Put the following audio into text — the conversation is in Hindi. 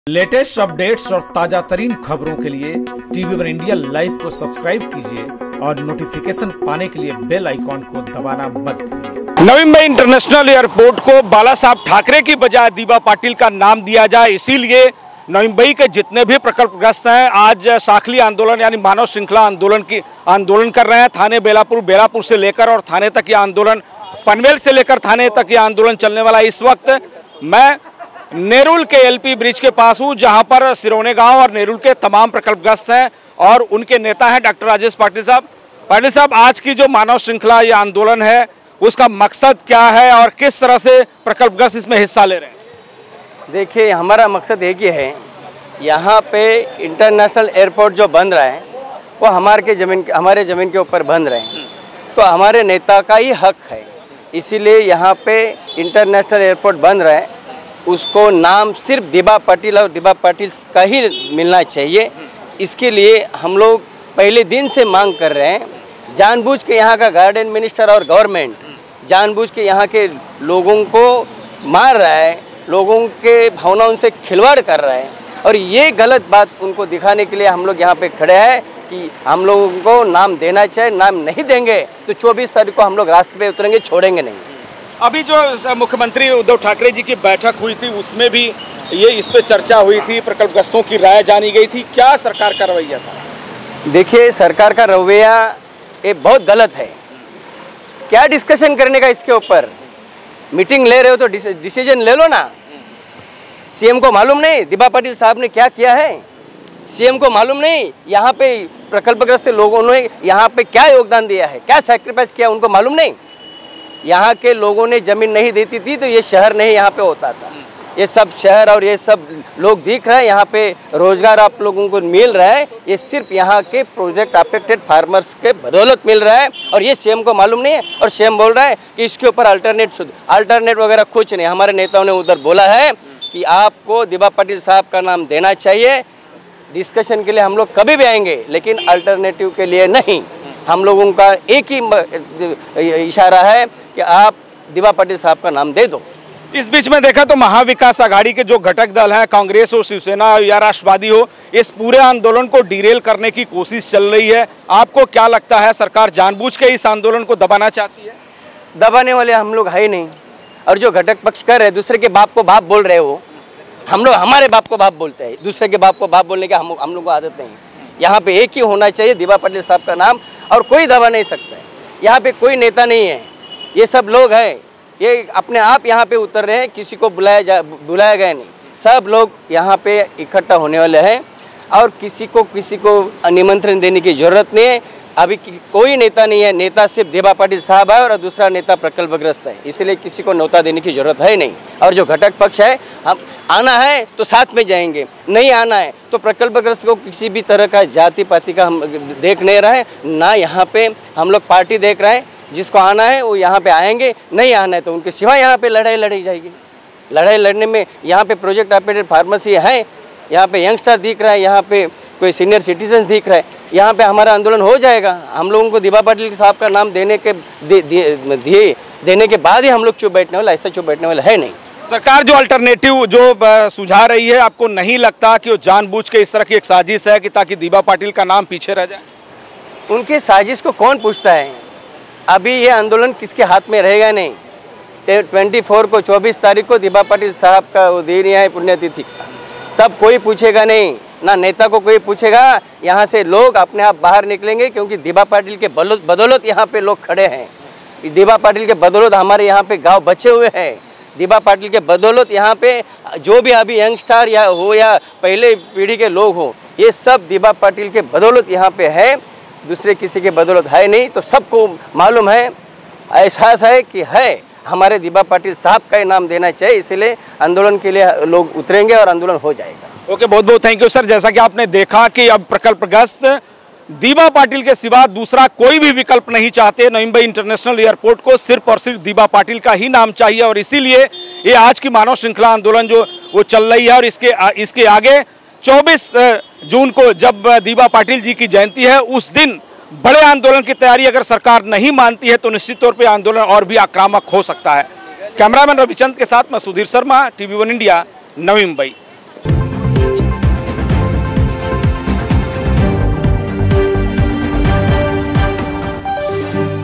लेटेस्ट अपडेट्स और ताजा तरीन खबरों के लिए टीवी वन इंडिया लाइव को सब्सक्राइब कीजिए और नोटिफिकेशन पाने के लिए बेल आइकॉन को दबाना मत भूलिए। नवी मुंबई इंटरनेशनल एयरपोर्ट को बाला साहब ठाकरे की बजाय दीबा पाटिल का नाम दिया जाए, इसीलिए नवी मुंबई के जितने भी प्रकल्पग्रस्त हैं आज साखली आंदोलन यानी मानव श्रृंखला आंदोलन कर रहे हैं। थाने बेलापुर से लेकर और थाने तक ये आंदोलन, पनवेल से लेकर थाने तक ये आंदोलन चलने वाला है। इस वक्त मैं नेरुल के एलपी ब्रिज के पास हूँ, जहाँ पर सिरोने गांव और नेरुल के तमाम प्रकल्पग्रस्त हैं और उनके नेता हैं डॉक्टर राजेश पाटिल साहब। पाटिल साहब, आज की जो मानव श्रृंखला ये आंदोलन है उसका मकसद क्या है और किस तरह से प्रकल्पग्रस्त इसमें हिस्सा ले रहे हैं? देखिए, हमारा मकसद एक ही है, यहाँ पे इंटरनेशनल एयरपोर्ट जो बन रहा है वो हमारे ज़मीन के ऊपर बन रहे हैं, तो हमारे नेता का ही हक है। इसीलिए यहाँ पे इंटरनेशनल एयरपोर्ट बन रहा है, उसको नाम सिर्फ दीबा पाटिल और दीबा पाटिल का ही मिलना चाहिए। इसके लिए हम लोग पहले दिन से मांग कर रहे हैं। जानबूझ के यहाँ का गार्डन मिनिस्टर और गवर्नमेंट जानबूझ के यहाँ के लोगों को मार रहा है, लोगों के भावनाओं से खिलवाड़ कर रहा है, और ये गलत बात उनको दिखाने के लिए हम लोग यहाँ पे खड़े हैं कि हम लोगों को नाम देना चाहिए। नाम नहीं देंगे तो 24 तारीख को हम लोग रास्ते पे उतरेंगे, छोड़ेंगे नहीं। अभी जो मुख्यमंत्री उद्धव ठाकरे जी की बैठक हुई थी उसमें भी ये इस पे चर्चा हुई थी, प्रकल्पग्रस्तों की राय जानी गई थी। क्या सरकार का रवैया था? देखिए, सरकार का रवैया ये बहुत गलत है। क्या डिस्कशन करने का इसके ऊपर? मीटिंग ले रहे हो तो डिसीजन ले लो ना। सीएम को मालूम नहीं दीबा पाटिल साहब ने क्या किया है? सीएम को मालूम नहीं यहाँ पे प्रकल्पग्रस्त लोगों ने यहाँ पे क्या योगदान दिया है, क्या सैक्रिफाइस किया, उनको मालूम नहीं? यहाँ के लोगों ने ज़मीन नहीं देती थी तो ये शहर नहीं यहाँ पे होता था। ये सब शहर और ये सब लोग दिख रहे हैं, यहाँ पे रोजगार आप लोगों को मिल रहा है, ये सिर्फ यहाँ के प्रोजेक्ट अफेक्टेड फार्मर्स के बदौलत मिल रहा है, और ये सीएम को मालूम नहीं है। और सीएम बोल रहा है कि इसके ऊपर अल्टरनेट वगैरह कुछ नहीं। हमारे नेताओं ने उधर बोला है कि आपको दीबा पाटिल साहब का नाम देना चाहिए। डिस्कशन के लिए हम लोग कभी भी आएंगे, लेकिन अल्टरनेटिव के लिए नहीं। हम लोगों का एक ही इशारा है कि आप दीबा पाटिल साहब का नाम दे दो। इस बीच में देखा तो महाविकास आघाड़ी के जो घटक दल हैं, कांग्रेस हो, शिवसेना या राष्ट्रवादी हो, इस पूरे आंदोलन को डिरेल करने की कोशिश चल रही है। आपको क्या लगता है, सरकार जानबूझ के इस आंदोलन को दबाना चाहती है? दबाने वाले हम लोग है ही नहीं। और जो घटक पक्ष कर रहे, दूसरे के बाप को बाप बोल रहे हो, हम लोग हमारे बाप को बाप बोलते हैं, दूसरे के बाप को बाप बोलने का हम लोग को आदत नहीं। यहाँ पे एक ही होना चाहिए, दीबा पाटिल साहब का नाम, और कोई दबा नहीं सकता है। यहाँ पे कोई नेता नहीं है, ये सब लोग हैं, ये अपने आप यहाँ पे उतर रहे हैं, किसी को बुलाया गया नहीं। सब लोग यहाँ पे इकट्ठा होने वाले हैं और किसी को निमंत्रण देने की ज़रूरत नहीं है। अभी कोई नेता नहीं है, नेता सिर्फ दीबा पाटिल साहब है और दूसरा नेता प्रकल्पग्रस्त है, इसलिए किसी को न्योता देने की ज़रूरत है नहीं। और जो घटक पक्ष है, हम आना है तो साथ में जाएंगे, नहीं आना है तो प्रकल्पग्रस्त को किसी भी तरह का जाति पाति का हम देख नहीं रहे हैं ना। यहाँ पे हम लोग पार्टी देख रहे हैं, जिसको आना है वो यहाँ पे आएंगे, नहीं आना है तो उनके सिवा यहाँ पे लड़ाई लड़ी जाएगी। लड़ाई लड़ने में यहाँ पे प्रोजेक्ट अफेक्टेड फार्मेसी है, यहाँ पे यंगस्टर दिख रहा है, यहाँ पे कोई सीनियर सिटीजन दिख रहा है, यहाँ पे हमारा आंदोलन हो जाएगा। हम लोगों को दीबा पाटिल साहब का नाम देने के बाद ही हम लोग चुप बैठने वाला, ऐसा चुप बैठने वाला है नहीं। सरकार जो अल्टरनेटिव जो सुझा रही है, आपको नहीं लगता कि वो जानबूझ के इस तरह की एक साजिश है कि ताकि दीबा पाटिल का नाम पीछे रह जाए? उनके साजिश को कौन पूछता है? अभी ये आंदोलन किसके हाथ में रहेगा नहीं। 24 को 24 तारीख को दीबा पाटिल साहब का वो दिन है पुण्यतिथि का, तब कोई पूछेगा नहीं, ना नेता को कोई पूछेगा। यहाँ से लोग अपने आप बाहर निकलेंगे, क्योंकि दीबा पाटिल के बदौलत यहाँ पे लोग खड़े हैं। दीबा पाटिल के बदौलत हमारे यहाँ पे गांव बचे हुए हैं। दीबा पाटिल के बदौलत यहाँ पे जो भी अभी यंगस्टर या पहले पीढ़ी के लोग हो, ये सब दीबा पाटिल के बदौलत यहाँ पे है, दूसरे किसी के बदौलत है नहीं। तो सबको मालूम है, एहसास है कि है हमारे दीबा पाटिल साहब का ही नाम देना चाहिए, इसलिए आंदोलन के लिए लोग उतरेंगे और आंदोलन हो जाएगा। ओके, बहुत बहुत थैंक यू सर। जैसा कि आपने देखा कि अब प्रकल्पग्रस्त दीबा पाटिल के सिवा दूसरा कोई भी विकल्प नहीं चाहते। नवी मुंबई इंटरनेशनल एयरपोर्ट को सिर्फ और सिर्फ दीबा पाटिल का ही नाम चाहिए, और इसीलिए ये आज की मानव श्रृंखला आंदोलन जो वो चल रही है। और इसके आगे 24 जून को जब दीबा पाटिल जी की जयंती है, उस दिन बड़े आंदोलन की तैयारी अगर सरकार नहीं मानती है तो निश्चित तौर पे आंदोलन और भी आक्रामक हो सकता है। कैमरामैन रविचंद के साथ मैं Sudhir Sharma, TV one India, Navi Mumbai.